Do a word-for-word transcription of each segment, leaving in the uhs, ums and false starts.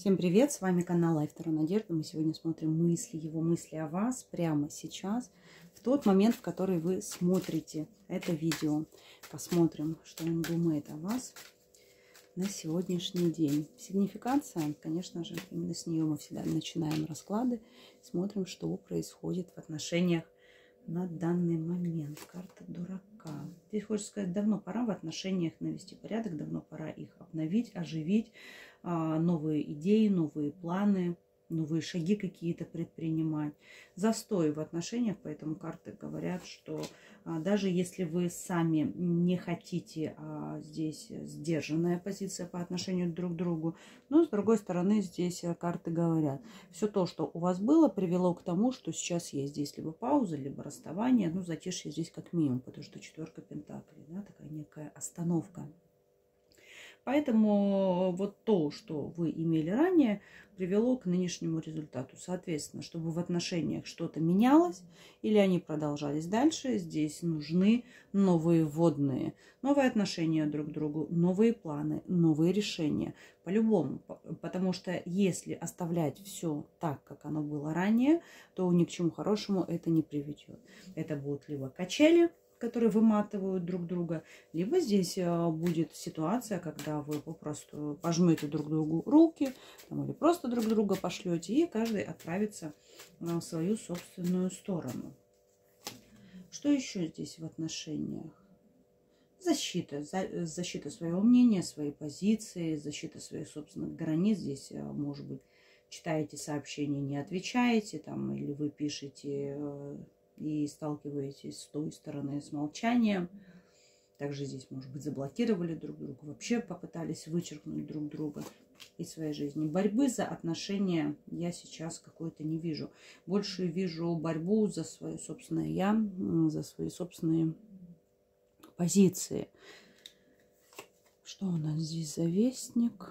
Всем привет, с вами канал Life Таро Надежда. Мы сегодня смотрим мысли, его мысли о вас прямо сейчас, в тот момент, в который вы смотрите это видео. Посмотрим, что он думает о вас на сегодняшний день. Сигнификация, конечно же, именно с нее мы всегда начинаем расклады. Смотрим, что происходит в отношениях на данный момент. Карта дурака. Здесь хочется сказать, давно пора в отношениях навести порядок, давно пора их обновить, оживить. Новые идеи, новые планы, новые шаги какие-то предпринимать. Застой в отношениях, поэтому карты говорят, что даже если вы сами не хотите, а здесь сдержанная позиция по отношению друг к другу, но с другой стороны здесь карты говорят, все то, что у вас было, привело к тому, что сейчас есть здесь либо пауза, либо расставание, ну затишье здесь как минимум, потому что четверка пентаклей, да, такая некая остановка. Поэтому вот то, что вы имели ранее, привело к нынешнему результату. Соответственно, чтобы в отношениях что-то менялось или они продолжались дальше, здесь нужны новые вводные, новые отношения друг к другу, новые планы, новые решения. По-любому. Потому что если оставлять все так, как оно было ранее, то ни к чему хорошему это не приведет. Это будут либо качели, которые выматывают друг друга, либо здесь будет ситуация, когда вы попросту пожмете друг другу руки, там, или просто друг друга пошлете, и каждый отправится в свою собственную сторону. Что еще здесь в отношениях? Защита. Защита своего мнения, своей позиции, защита своих собственных границ. Здесь, может быть, читаете сообщения, не отвечаете, там, или вы пишете и сталкиваетесь с той стороны с молчанием. Также здесь, может быть, заблокировали друг друга, вообще попытались вычеркнуть друг друга из своей жизни. Борьбы за отношения я сейчас какой-то не вижу. Больше вижу борьбу за свое собственное я, за свои собственные позиции. Что у нас здесь за вестник?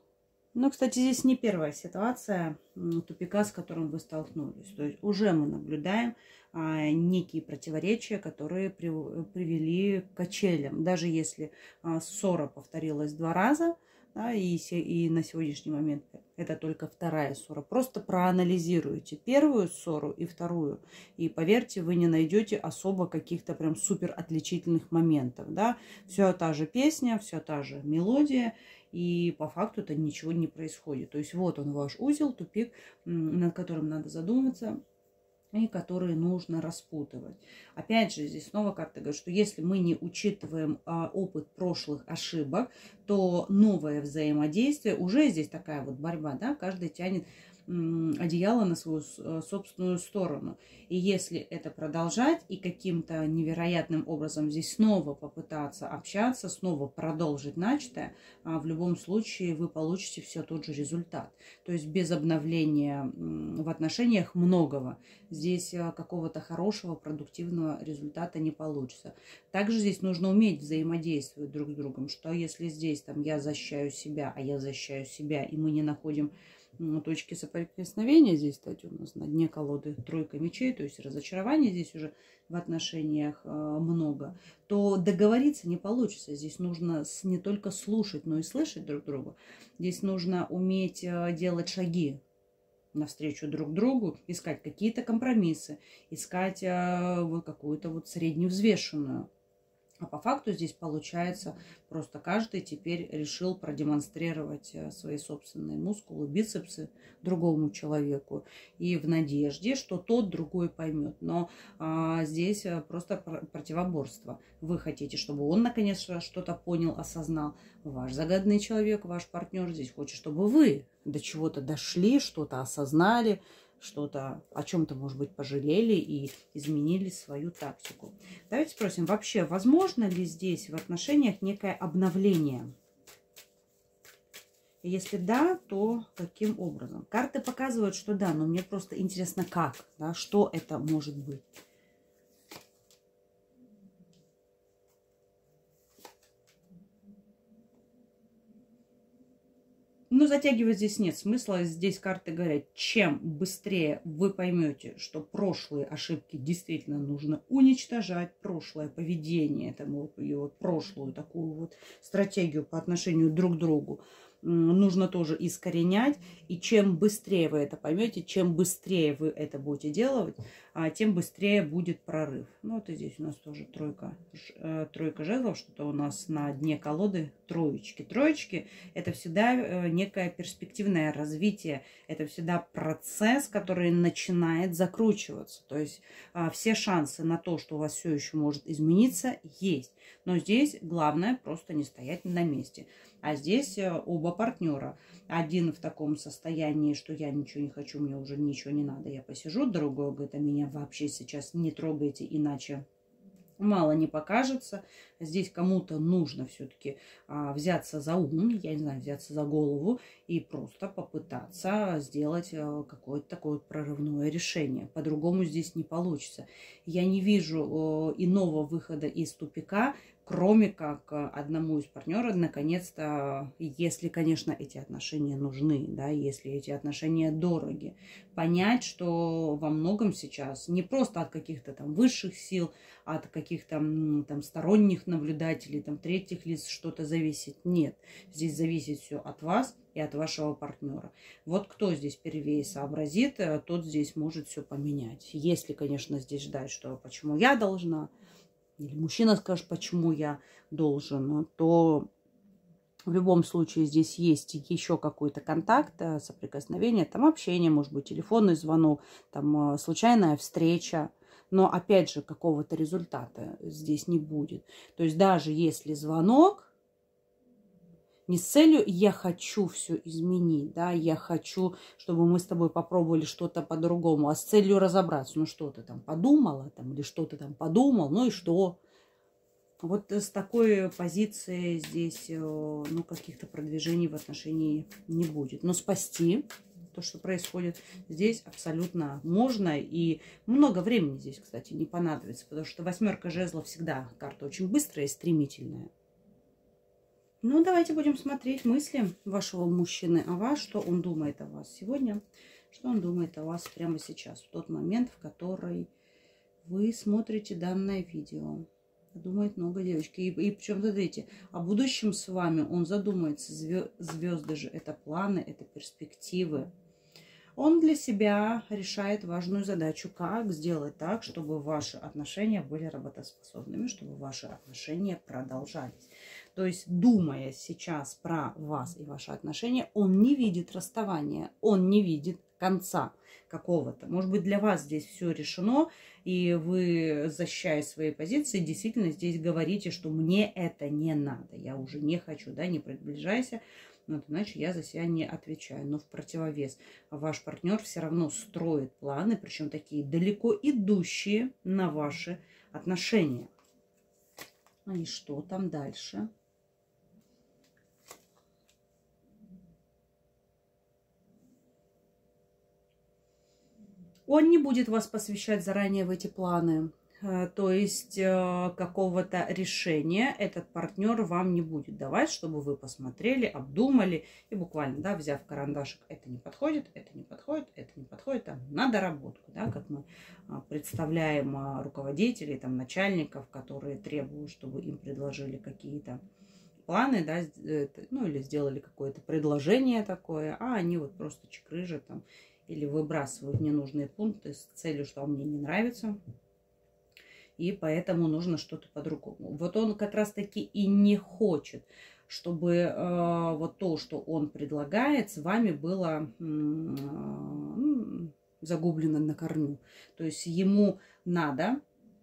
Ну, кстати, здесь не первая ситуация тупика, с которым вы столкнулись. То есть уже мы наблюдаем а, некие противоречия, которые при, привели к качелям. Даже если а, ссора повторилась два раза, да, и, и на сегодняшний момент это только вторая ссора. Просто проанализируйте первую ссору и вторую. И поверьте, вы не найдете особо каких-то прям супер отличительных моментов. Да? Все та же песня, все та же мелодия. И по факту-то ничего не происходит. То есть вот он ваш узел, тупик, над которым надо задуматься и который нужно распутывать. Опять же, здесь снова карта говорит, что если мы не учитываем а, опыт прошлых ошибок, то новое взаимодействие, уже здесь такая вот борьба, да, каждый тянет одеяло на свою собственную сторону. И если это продолжать и каким-то невероятным образом здесь снова попытаться общаться, снова продолжить начатое, в любом случае вы получите все тот же результат. То есть без обновления в отношениях многого здесь какого-то хорошего, продуктивного результата не получится. Также здесь нужно уметь взаимодействовать друг с другом, что если здесь там я защищаю себя, а я защищаю себя, и мы не находим точки соприкосновения, здесь, кстати, у нас на дне колоды тройка мечей, то есть разочарование здесь уже в отношениях э, много, то договориться не получится. Здесь нужно не только слушать, но и слышать друг друга. Здесь нужно уметь э, делать шаги навстречу друг другу, искать какие-то компромиссы, искать э, вот какую-то вот средневзвешенную. А по факту здесь получается, просто каждый теперь решил продемонстрировать свои собственные мускулы, бицепсы другому человеку. И в надежде, что тот другой поймет. Но а, здесь просто противоборство. Вы хотите, чтобы он наконец что-то понял, осознал. Ваш загадный человек, ваш партнер здесь хочет, чтобы вы до чего-то дошли, что-то осознали, что-то о чем-то, может быть, пожалели и изменили свою тактику. Давайте спросим, вообще, возможно ли здесь в отношениях некое обновление? И если да, то каким образом? Карты показывают, что да, но мне просто интересно, как, да, что это может быть. Но затягивать здесь нет смысла. Здесь карты говорят, чем быстрее вы поймете, что прошлые ошибки действительно нужно уничтожать, прошлое поведение, этому, и вот прошлую такую вот стратегию по отношению друг к другу нужно тоже искоренять. И чем быстрее вы это поймете, чем быстрее вы это будете делать, тем быстрее будет прорыв. Ну, вот и здесь у нас тоже тройка, тройка жезлов, что-то у нас на дне колоды троечки. Троечки – это всегда некое перспективное развитие, это всегда процесс, который начинает закручиваться. То есть все шансы на то, что у вас все еще может измениться, есть. Но здесь главное просто не стоять на месте. А здесь оба партнера. Один в таком состоянии, что я ничего не хочу, мне уже ничего не надо, я посижу. Другой говорит, а меня вообще сейчас не трогайте, иначе мало не покажется. Здесь кому-то нужно все-таки а, взяться за ум, я не знаю, взяться за голову и просто попытаться сделать а, какое-то такое прорывное решение. По-другому здесь не получится. Я не вижу а, иного выхода из тупика, кроме как одному из партнеров, наконец-то, если, конечно, эти отношения нужны, да, если эти отношения дороги, понять, что во многом сейчас не просто от каких-то там высших сил, а от каких-то там сторонних наблюдателей, там третьих лиц что-то зависит. Нет, здесь зависит все от вас и от вашего партнера. Вот кто здесь первее сообразит, тот здесь может все поменять. Если, конечно, здесь ждать, что почему я должна, или мужчина скажет, почему я должен, то в любом случае здесь есть еще какой-то контакт, соприкосновение, там общение, может быть, телефонный звонок, там случайная встреча. Но опять же, какого-то результата здесь не будет. То есть даже если звонок не с целью «я хочу все изменить», да, «я хочу, чтобы мы с тобой попробовали что-то по-другому», а с целью разобраться, ну что ты там подумала, там, или что ты там подумал, ну и что. Вот с такой позиции здесь, ну, каких-то продвижений в отношении не будет. Но спасти то, что происходит здесь, абсолютно можно. И много времени здесь, кстати, не понадобится, потому что восьмерка жезлов всегда карта очень быстрая и стремительная. Ну, давайте будем смотреть мысли вашего мужчины о вас, что он думает о вас сегодня, что он думает о вас прямо сейчас, в тот момент, в который вы смотрите данное видео. Думает много девочки. И, и причем, смотрите, о будущем с вами он задумается. Звезды же это планы, это перспективы. Он для себя решает важную задачу, как сделать так, чтобы ваши отношения были работоспособными, чтобы ваши отношения продолжались. То есть, думая сейчас про вас и ваши отношения, он не видит расставания, он не видит конца какого-то. Может быть, для вас здесь все решено, и вы, защищая свои позиции, действительно здесь говорите, что мне это не надо, я уже не хочу, да, не приближайся. Вот, иначе я за себя не отвечаю. Но в противовес ваш партнер все равно строит планы, причем такие далеко идущие на ваши отношения. Ну и что там дальше? Он не будет вас посвящать заранее в эти планы. То есть какого-то решения этот партнер вам не будет давать, чтобы вы посмотрели, обдумали и буквально, да, взяв карандашик, это не подходит, это не подходит, это не подходит, там, на доработку, да, как мы представляем руководителей, там, начальников, которые требуют, чтобы им предложили какие-то планы, да, ну или сделали какое-то предложение такое, а они вот просто чекрыжат там или выбрасывают ненужные пункты с целью, что мне не нравится. И поэтому нужно что-то по-другому. Вот он как раз-таки и не хочет, чтобы э, вот то, что он предлагает, с вами было э, загублено на корню. То есть ему надо,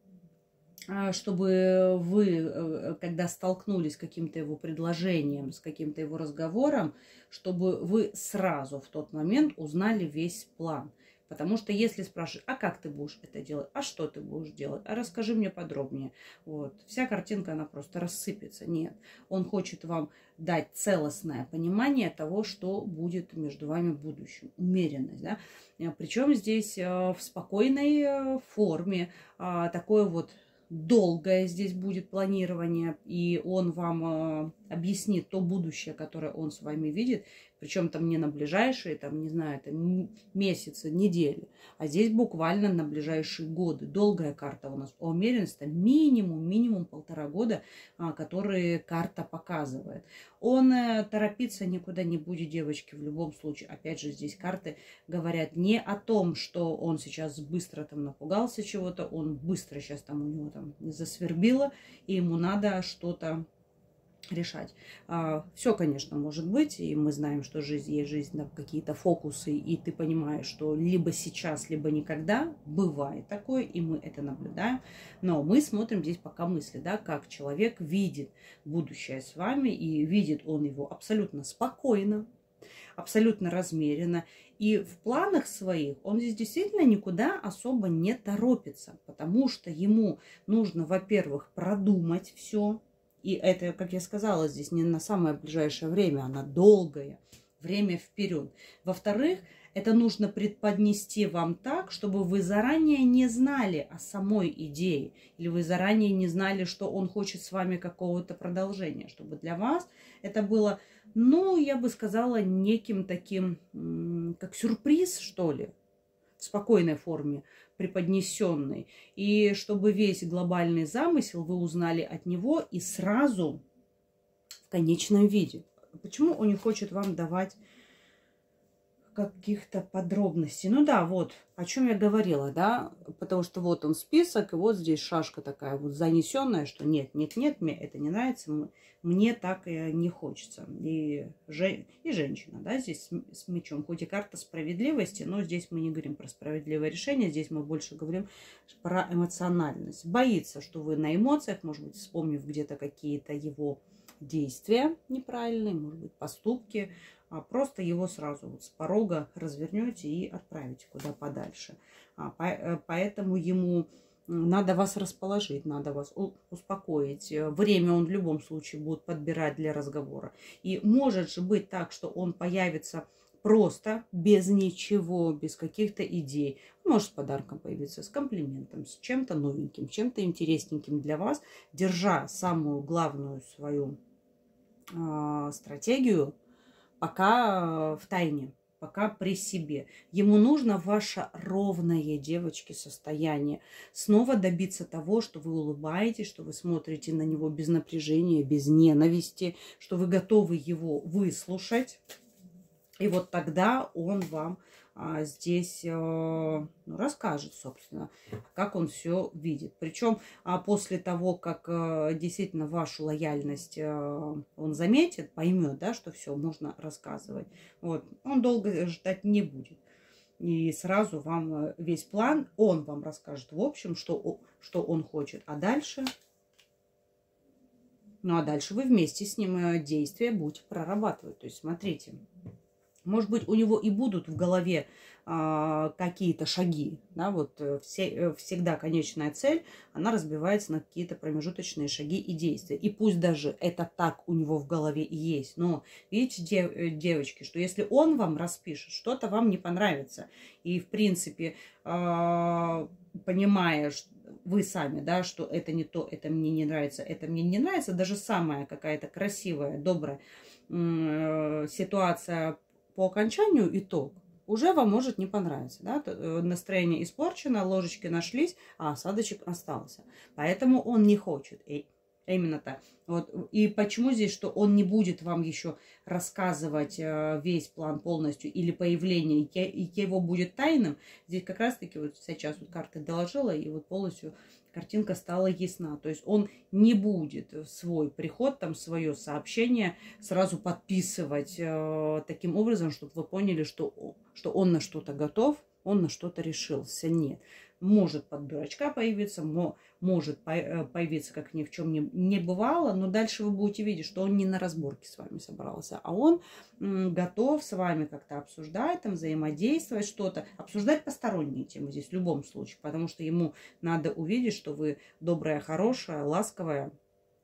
чтобы вы, когда столкнулись с каким-то его предложением, с каким-то его разговором, чтобы вы сразу в тот момент узнали весь план. Потому что если спрашивать, а как ты будешь это делать, а что ты будешь делать, а расскажи мне подробнее. Вот. Вся картинка, она просто рассыпется. Нет, он хочет вам дать целостное понимание того, что будет между вами в будущем. Умеренность. Да? Причем здесь в спокойной форме, такое вот долгое здесь будет планирование, и он вам объяснит то будущее, которое он с вами видит, причем там не на ближайшие, там, не знаю, там, месяцы, недели, а здесь буквально на ближайшие годы. Долгая карта у нас по умеренности, минимум, минимум полтора года, которые карта показывает. Он торопиться никуда не будет, девочки, в любом случае. Опять же, здесь карты говорят не о том, что он сейчас быстро там напугался чего-то, он быстро сейчас там у него там засвербило, и ему надо что-то решать. Все, конечно, может быть, и мы знаем, что жизнь есть жизнь, да, какие-то фокусы, и ты понимаешь, что либо сейчас, либо никогда, бывает такое, и мы это наблюдаем, но мы смотрим здесь пока мысли, да, как человек видит будущее с вами, и видит он его абсолютно спокойно, абсолютно размеренно, и в планах своих он здесь действительно никуда особо не торопится, потому что ему нужно, во-первых, продумать все. И это, как я сказала, здесь не на самое ближайшее время, а на долгое время вперед. Во-вторых, это нужно преподнести вам так, чтобы вы заранее не знали о самой идее. Или вы заранее не знали, что он хочет с вами какого-то продолжения. Чтобы для вас это было, ну, я бы сказала, неким таким, как сюрприз, что ли, в спокойной форме, преподнесенный. И чтобы весь глобальный замысел вы узнали от него и сразу в конечном виде. Почему он не хочет вам давать каких-то подробностей? Ну да, вот, о чем я говорила, да, потому что вот он список, и вот здесь шашка такая вот занесенная, что нет, нет, нет, мне это не нравится, мне так и не хочется. И, же, и женщина, да, здесь с мечом, хоть и карта справедливости, но здесь мы не говорим про справедливое решение, здесь мы больше говорим про эмоциональность. Боится, что вы на эмоциях, может быть, вспомнив где-то какие-то его действия неправильные, может быть, поступки, а просто его сразу вот с порога развернете и отправите куда подальше. А, по, поэтому ему надо вас расположить, надо вас успокоить. Время он в любом случае будет подбирать для разговора. И может же быть так, что он появится просто, без ничего, без каких-то идей. Может с подарком появиться, с комплиментом, с чем-то новеньким, чем-то интересненьким для вас, держа самую главную свою э, стратегию пока в тайне, пока при себе. Ему нужно ваше ровное, девочки, состояние. Снова добиться того, что вы улыбаетесь, что вы смотрите на него без напряжения, без ненависти, что вы готовы его выслушать. И вот тогда он вам а, здесь а, ну, расскажет, собственно, как он все видит. Причем а, после того, как а, действительно вашу лояльность а, он заметит, поймет, да, что все, можно рассказывать. Вот, он долго ждать не будет. И сразу вам весь план, он вам расскажет в общем, что, что он хочет. А дальше... Ну, а дальше вы вместе с ним действия будете прорабатывать. То есть, смотрите... Может быть, у него и будут в голове а, какие-то шаги. Да, вот все, всегда конечная цель, она разбивается на какие-то промежуточные шаги и действия. И пусть даже это так у него в голове и есть. Но видите, дев, девочки, что если он вам распишет, что-то вам не понравится. И, в принципе, а, понимая, что вы сами, да, что это не то, это мне не нравится, это мне не нравится, даже самая какая-то красивая, добрая м- ситуация по окончанию, итог, уже вам может не понравиться. Да? Настроение испорчено, ложечки нашлись, а осадочек остался. Поэтому он не хочет. И именно так. Вот. И почему здесь, что он не будет вам еще рассказывать весь план полностью или появление, и его будет тайным. Здесь как раз-таки вот сейчас вот карты доложила, и вот полностью картинка стала ясна. То есть он не будет свой приход, там свое сообщение сразу подписывать э, таким образом, чтобы вы поняли, что, что он на что-то готов, он на что-то решился. Нет. Может под дурачка появиться, может появиться, как ни в чем не, не бывало, но дальше вы будете видеть, что он не на разборке с вами собрался, а он м, готов с вами как-то обсуждать, там, взаимодействовать, что-то, обсуждать посторонние темы здесь в любом случае, потому что ему надо увидеть, что вы добрая, хорошая, ласковая,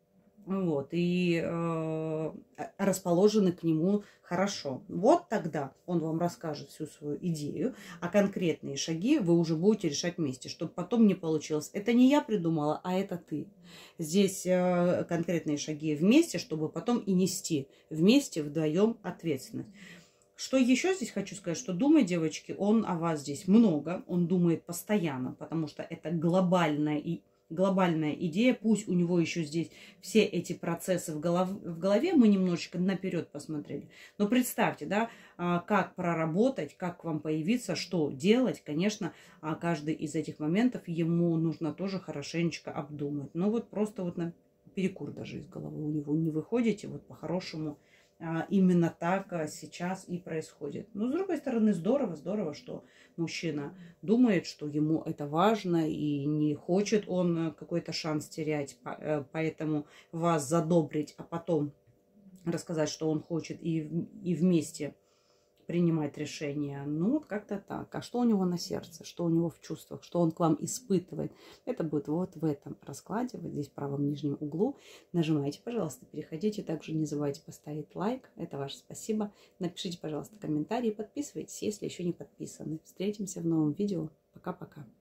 Вот, и э, расположены к нему хорошо. Вот тогда он вам расскажет всю свою идею, а конкретные шаги вы уже будете решать вместе, чтобы потом не получилось. Это не я придумала, а это ты. Здесь э, конкретные шаги вместе, чтобы потом и нести вместе вдвоем ответственность. Что еще здесь хочу сказать, что думает, девочки, он о вас здесь много, он думает постоянно, потому что это глобальная и глобальная идея, пусть у него еще здесь все эти процессы в, голов, в голове, мы немножечко наперед посмотрели. Но представьте, да, как проработать, как вам появиться, что делать, конечно, каждый из этих моментов ему нужно тоже хорошенечко обдумать. Но вот просто вот на перекур даже из головы у него не выходите, вот по-хорошему. Именно так сейчас и происходит. Но, с другой стороны, здорово, здорово, что мужчина думает, что ему это важно, и не хочет он какой-то шанс терять, поэтому вас задобрить, а потом рассказать, что он хочет, и, и вместе принимать решения. Ну, вот как-то так. А что у него на сердце, что у него в чувствах, что он к вам испытывает, это будет вот в этом раскладе, вот здесь в правом нижнем углу. Нажимайте, пожалуйста, переходите. Также не забывайте поставить лайк, это ваше спасибо. Напишите, пожалуйста, комментарии, подписывайтесь, если еще не подписаны. Встретимся в новом видео. Пока-пока.